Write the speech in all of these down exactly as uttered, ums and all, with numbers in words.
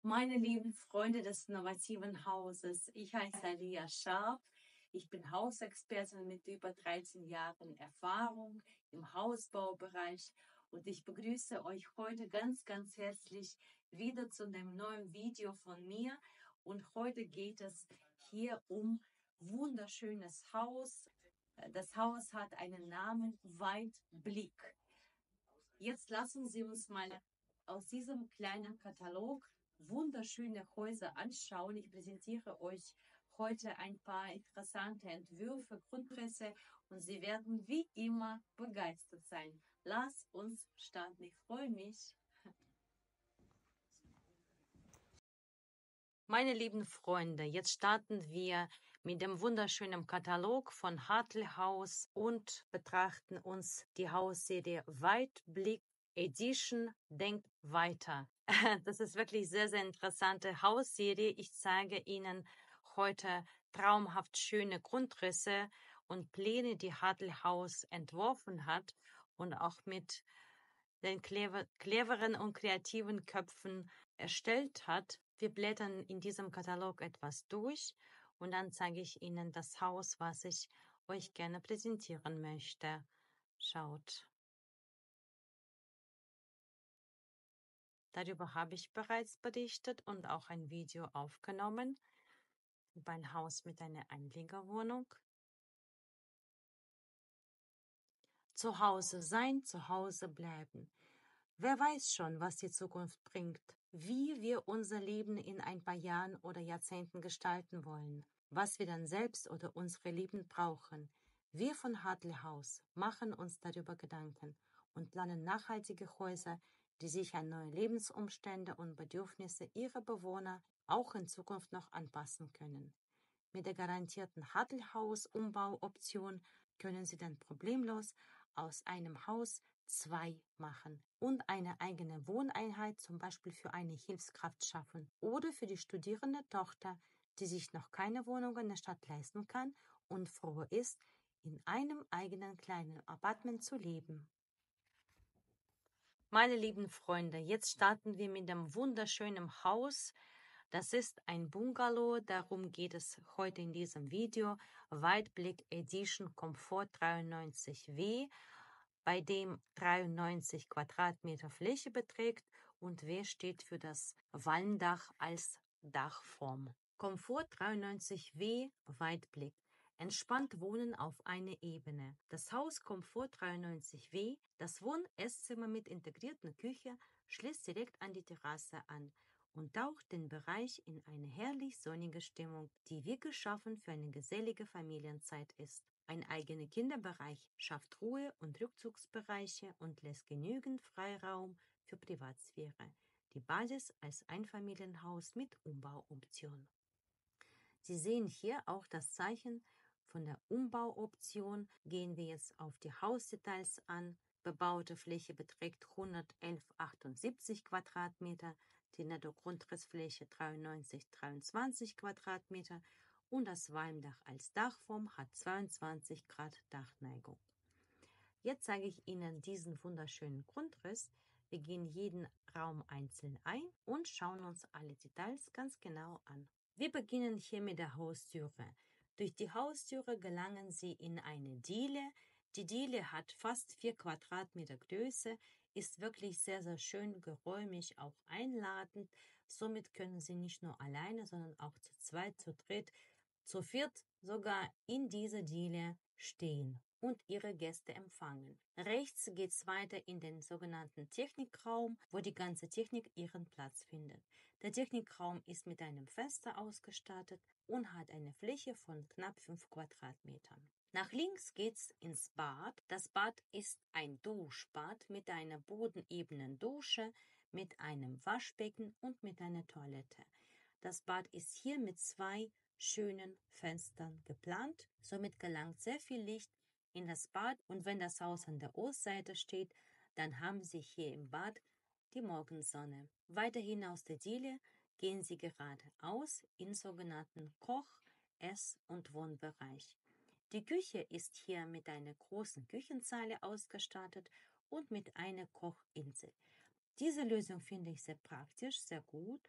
Meine lieben Freunde des innovativen Hauses, ich heiße Alia Scharf. Ich bin Hausexpertin mit über dreizehn Jahren Erfahrung im Hausbaubereich und ich begrüße euch heute ganz, ganz herzlich wieder zu einem neuen Video von mir. Und heute geht es hier um wunderschönes Haus. Das Haus hat einen Namen, Weitblick. Jetzt lassen Sie uns mal aus diesem kleinen Katalog wunderschöne Häuser anschauen. Ich präsentiere euch heute ein paar interessante Entwürfe, Grundrisse und Sie werden wie immer begeistert sein. Lass uns starten. Ich freue mich. Meine lieben Freunde, jetzt starten wir mit dem wunderschönen Katalog von Hartley House und betrachten uns die Hausserie Weitblick Edition Denkt weiter. Das ist wirklich sehr, sehr interessante Hausserie. Ich zeige Ihnen heute traumhaft schöne Grundrisse und Pläne, die Hartley House entworfen hat und auch mit den clever, cleveren und kreativen Köpfen erstellt hat. Wir blättern in diesem Katalog etwas durch und dann zeige ich Ihnen das Haus, was ich euch gerne präsentieren möchte. Schaut. Darüber habe ich bereits berichtet und auch ein Video aufgenommen über ein Haus mit einer Einliegerwohnung. Zu Hause sein, zu Hause bleiben. Wer weiß schon, was die Zukunft bringt, wie wir unser Leben in ein paar Jahren oder Jahrzehnten gestalten wollen, was wir dann selbst oder unsere Lieben brauchen. Wir von Hartley House machen uns darüber Gedanken und planen nachhaltige Häuser, die sich an neue Lebensumstände und Bedürfnisse ihrer Bewohner auch in Zukunft noch anpassen können. Mit der garantierten Hartley House Umbauoption können Sie dann problemlos aus einem Haus zwei machen und eine eigene Wohneinheit zum Beispiel für eine Hilfskraft schaffen oder für die studierende Tochter, die sich noch keine Wohnung in der Stadt leisten kann und froh ist, in einem eigenen kleinen Apartment zu leben. Meine lieben Freunde, jetzt starten wir mit dem wunderschönen Haus. Das ist ein Bungalow, darum geht es heute in diesem Video. Weitblick Edition Komfort dreiundneunzig W, bei dem dreiundneunzig Quadratmeter Fläche beträgt und W steht für das Walmdach als Dachform. Komfort dreiundneunzig W Weitblick. Entspannt wohnen auf einer Ebene. Das Haus Komfort dreiundneunzig W, das Wohn-Esszimmer mit integrierter Küche, schließt direkt an die Terrasse an und taucht den Bereich in eine herrlich sonnige Stimmung, die wie geschaffen für eine gesellige Familienzeit ist. Ein eigener Kinderbereich schafft Ruhe- und Rückzugsbereiche und lässt genügend Freiraum für Privatsphäre. Die Basis als Einfamilienhaus mit Umbauoption. Sie sehen hier auch das Zeichen von der Umbauoption. Gehen wir jetzt auf die Hausdetails an. Bebaute Fläche beträgt hundertelf Komma achtundsiebzig Quadratmeter, die Netto-Grundrissfläche dreiundneunzig Komma dreiundzwanzig Quadratmeter und das Walmdach als Dachform hat zweiundzwanzig Grad Dachneigung. Jetzt zeige ich Ihnen diesen wunderschönen Grundriss. Wir gehen jeden Raum einzeln ein und schauen uns alle Details ganz genau an. Wir beginnen hier mit der Haustüre. Durch die Haustüre gelangen Sie in eine Diele. Die Diele hat fast vier Quadratmeter Größe, ist wirklich sehr, sehr schön, geräumig, auch einladend. Somit können Sie nicht nur alleine, sondern auch zu zweit, zu dritt, zu viert sogar in dieser Diele stehen und Ihre Gäste empfangen. Rechts geht es weiter in den sogenannten Technikraum, wo die ganze Technik ihren Platz findet. Der Technikraum ist mit einem Fenster ausgestattet und hat eine Fläche von knapp fünf Quadratmetern. Nach links geht's ins Bad. Das Bad ist ein Duschbad mit einer bodenebenen Dusche, mit einem Waschbecken und mit einer Toilette. Das Bad ist hier mit zwei schönen Fenstern geplant. Somit gelangt sehr viel Licht in das Bad und wenn das Haus an der Ostseite steht, dann haben Sie hier im Bad die Morgensonne. Weiterhin aus der Diele gehen Sie geradeaus in sogenannten Koch-, Ess- und Wohnbereich. Die Küche ist hier mit einer großen Küchenzeile ausgestattet und mit einer Kochinsel. Diese Lösung finde ich sehr praktisch, sehr gut.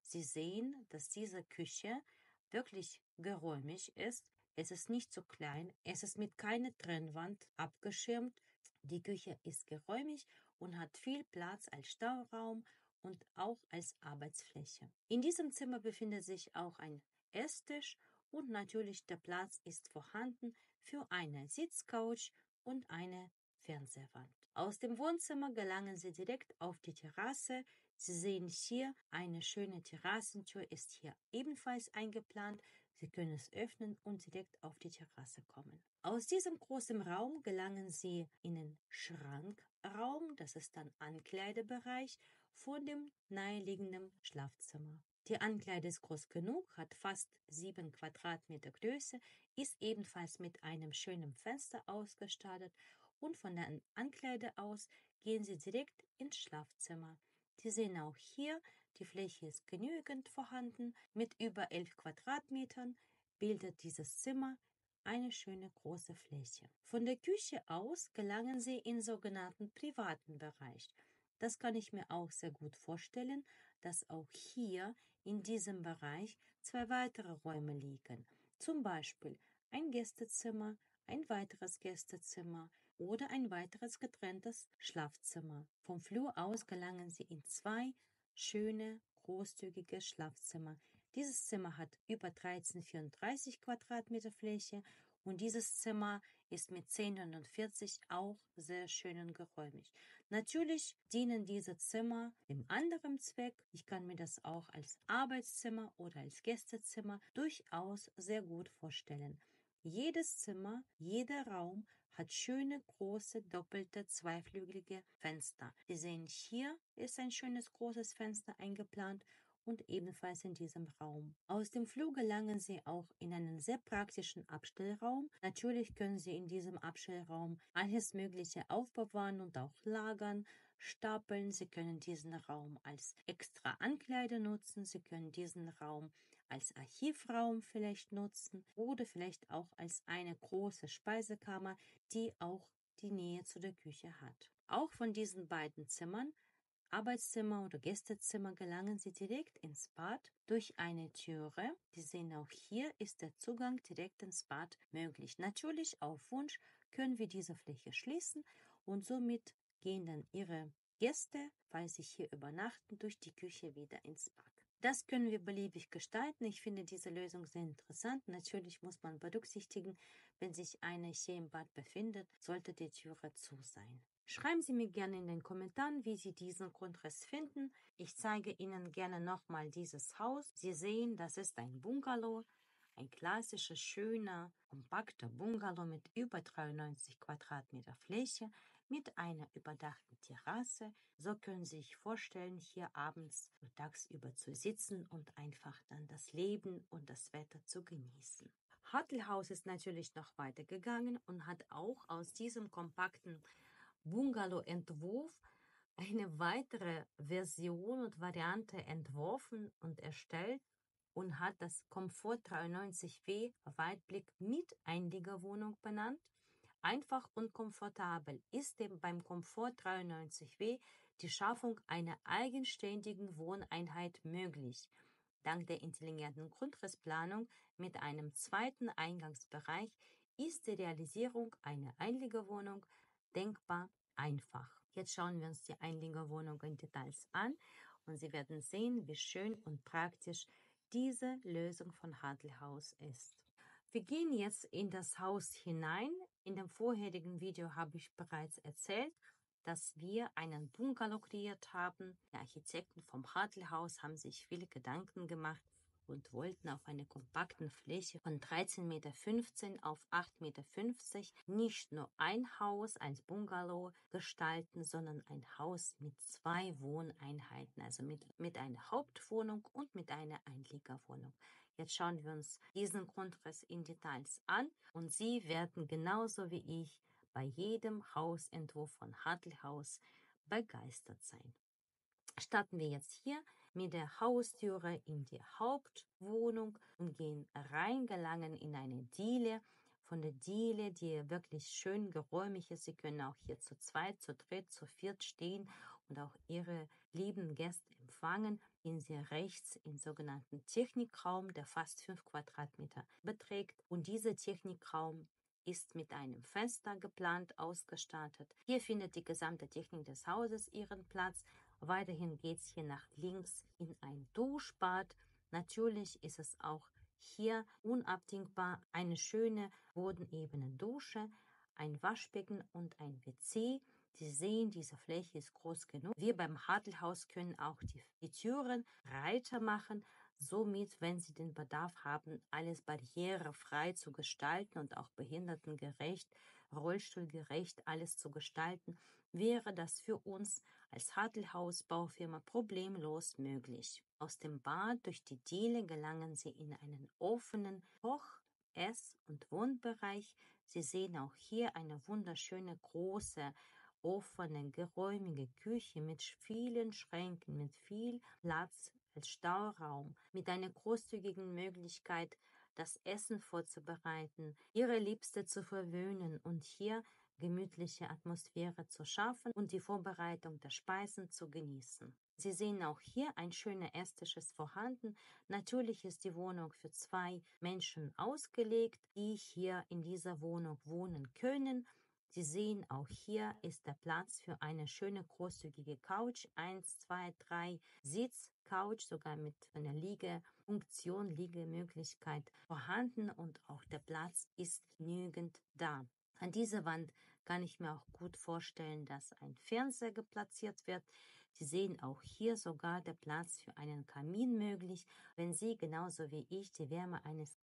Sie sehen, dass diese Küche wirklich geräumig ist. Es ist nicht zu klein, es ist mit keiner Trennwand abgeschirmt. Die Küche ist geräumig und hat viel Platz als Stauraum und auch als Arbeitsfläche. In diesem Zimmer befindet sich auch ein Esstisch und natürlich der Platz ist vorhanden für eine Sitzcouch und eine Fernsehwand. Aus dem Wohnzimmer gelangen Sie direkt auf die Terrasse. Sie sehen hier, eine schöne Terrassentür ist hier ebenfalls eingeplant. Sie können es öffnen und direkt auf die Terrasse kommen. Aus diesem großen Raum gelangen Sie in den Schrankraum, das ist dann Ankleidebereich, vor dem naheliegenden Schlafzimmer. Die Ankleide ist groß genug, hat fast sieben Quadratmeter Größe, ist ebenfalls mit einem schönen Fenster ausgestattet und von der Ankleide aus gehen Sie direkt ins Schlafzimmer. Sie sehen auch hier, die Fläche ist genügend vorhanden. Mit über elf Quadratmetern bildet dieses Zimmer eine schöne große Fläche. Von der Küche aus gelangen Sie in sogenannten privaten Bereich. Das kann ich mir auch sehr gut vorstellen, dass auch hier in diesem Bereich zwei weitere Räume liegen. Zum Beispiel ein Gästezimmer, ein weiteres Gästezimmer oder ein weiteres getrenntes Schlafzimmer. Vom Flur aus gelangen Sie in zwei schöne, großzügige Schlafzimmer. Dieses Zimmer hat über dreitausendvierunddreißig Quadratmeter Fläche und dieses Zimmer ist mit zehnhundertvierzig auch sehr schön und geräumig. Natürlich dienen diese Zimmer dem anderen Zweck. Ich kann mir das auch als Arbeitszimmer oder als Gästezimmer durchaus sehr gut vorstellen. Jedes Zimmer, jeder Raum hat schöne, große, doppelte, zweiflügelige Fenster. Sie sehen, hier ist ein schönes, großes Fenster eingeplant und ebenfalls in diesem Raum. Aus dem Flur gelangen Sie auch in einen sehr praktischen Abstellraum. Natürlich können Sie in diesem Abstellraum alles Mögliche aufbewahren und auch lagern, stapeln. Sie können diesen Raum als extra Ankleide nutzen. Sie können diesen Raum als Archivraum vielleicht nutzen oder vielleicht auch als eine große Speisekammer, die auch die Nähe zu der Küche hat. Auch von diesen beiden Zimmern, Arbeitszimmer oder Gästezimmer, gelangen Sie direkt ins Bad durch eine Türe. Sie sehen auch hier ist der Zugang direkt ins Bad möglich. Natürlich auf Wunsch können wir diese Fläche schließen und somit gehen dann Ihre Gäste, falls sie hier übernachten, durch die Küche wieder ins Bad. Das können wir beliebig gestalten. Ich finde diese Lösung sehr interessant. Natürlich muss man berücksichtigen, wenn sich einer hier im Bad befindet, sollte die Türe zu sein. Schreiben Sie mir gerne in den Kommentaren, wie Sie diesen Grundriss finden. Ich zeige Ihnen gerne nochmal dieses Haus. Sie sehen, das ist ein Bungalow, ein klassischer, schöner, kompakter Bungalow mit über dreiundneunzig Quadratmeter Fläche, mit einer überdachten Terrasse. So können Sie sich vorstellen, hier abends oder tagsüber zu sitzen und einfach dann das Leben und das Wetter zu genießen. Hartl House ist natürlich noch weiter gegangen und hat auch aus diesem kompakten Bungalow-Entwurf eine weitere Version und Variante entworfen und erstellt und hat das Komfort dreiundneunzig W Weitblick mit Einliegerwohnung benannt. Einfach und komfortabel ist dem beim Komfort dreiundneunzig W die Schaffung einer eigenständigen Wohneinheit möglich. Dank der intelligenten Grundrissplanung mit einem zweiten Eingangsbereich ist die Realisierung einer Einliegerwohnung denkbar einfach. Jetzt schauen wir uns die Einliegerwohnung in Details an und Sie werden sehen, wie schön und praktisch diese Lösung von Hartl House ist. Wir gehen jetzt in das Haus hinein. In dem vorherigen Video habe ich bereits erzählt, dass wir einen Bungalow kreiert haben. Die Architekten vom Hartl House haben sich viele Gedanken gemacht und wollten auf einer kompakten Fläche von dreizehn Meter fünfzehn auf acht Meter fünfzig nicht nur ein Haus als Bungalow gestalten, sondern ein Haus mit zwei Wohneinheiten, also mit, mit einer Hauptwohnung und mit einer Einliegerwohnung. Jetzt schauen wir uns diesen Grundriss in Details an und Sie werden genauso wie ich bei jedem Hausentwurf von Hartl House begeistert sein. Starten wir jetzt hier mit der Haustüre in die Hauptwohnung und gehen rein, gelangen in eine Diele. Von der Diele, die wirklich schön geräumig ist. Sie können auch hier zu zweit, zu dritt, zu viert stehen und auch Ihre lieben Gäste empfangen, gehen Sie rechts in sogenannten Technikraum, der fast fünf Quadratmeter beträgt. Und dieser Technikraum ist mit einem Fenster geplant, ausgestattet. Hier findet die gesamte Technik des Hauses ihren Platz. Weiterhin geht es hier nach links in ein Duschbad. Natürlich ist es auch hier unabdingbar eine schöne bodenebene Dusche, ein Waschbecken und ein W C. Sie sehen, diese Fläche ist groß genug. Wir beim Hartl-Haus können auch die, die Türen breiter machen, somit, wenn Sie den Bedarf haben, alles barrierefrei zu gestalten und auch behindertengerecht, rollstuhlgerecht alles zu gestalten, wäre das für uns als Hartl-Haus Baufirma problemlos möglich. Aus dem Bad durch die Diele gelangen Sie in einen offenen Koch-, Ess- und Wohnbereich. Sie sehen auch hier eine wunderschöne große offene, geräumige Küche mit vielen Schränken, mit viel Platz als Stauraum, mit einer großzügigen Möglichkeit, das Essen vorzubereiten, ihre Liebste zu verwöhnen und hier gemütliche Atmosphäre zu schaffen und die Vorbereitung der Speisen zu genießen. Sie sehen auch hier ein schöner Esstisch ist vorhanden. Natürlich ist die Wohnung für zwei Menschen ausgelegt, die hier in dieser Wohnung wohnen können. Sie sehen, auch hier ist der Platz für eine schöne großzügige Couch, eins, zwei, drei Sitz, Couch, sogar mit einer Liegefunktion, Liegemöglichkeit vorhanden und auch der Platz ist genügend da. An dieser Wand kann ich mir auch gut vorstellen, dass ein Fernseher platziert wird. Sie sehen auch hier sogar der Platz für einen Kamin möglich, wenn Sie genauso wie ich die Wärme eines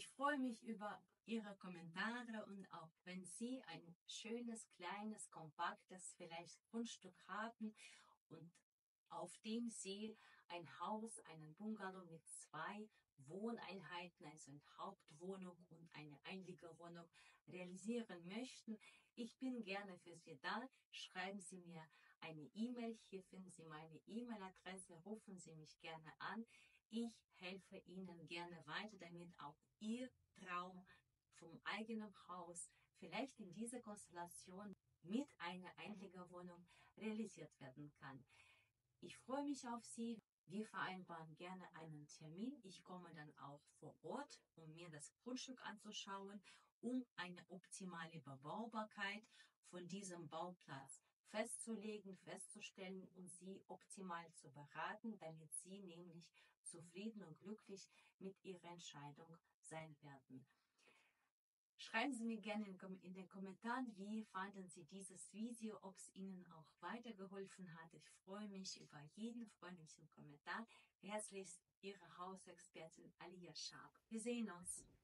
Ich freue mich über Ihre Kommentare und auch wenn Sie ein schönes, kleines, kompaktes, vielleicht Grundstück haben und auf dem Sie ein Haus, einen Bungalow mit zwei Wohneinheiten, also eine Hauptwohnung und eine Einliegerwohnung realisieren möchten. Ich bin gerne für Sie da. Schreiben Sie mir eine E-Mail. Hier finden Sie meine E-Mail-Adresse. Rufen Sie mich gerne an. Ich helfe Ihnen gerne weiter, damit auch Ihr Traum vom eigenen Haus vielleicht in dieser Konstellation mit einer Einliegerwohnung realisiert werden kann. Ich freue mich auf Sie. Wir vereinbaren gerne einen Termin. Ich komme dann auch vor Ort, um mir das Grundstück anzuschauen, um eine optimale Bebaubarkeit von diesem Bauplatz festzulegen, festzustellen und Sie optimal zu beraten, damit Sie nämlich zufrieden und glücklich mit Ihrer Entscheidung sein werden. Schreiben Sie mir gerne in den Kommentaren, wie fanden Sie dieses Video, ob es Ihnen auch weitergeholfen hat. Ich freue mich über jeden freundlichen Kommentar. Herzlichst Ihre Hausexpertin Alia Sharp. Wir sehen uns.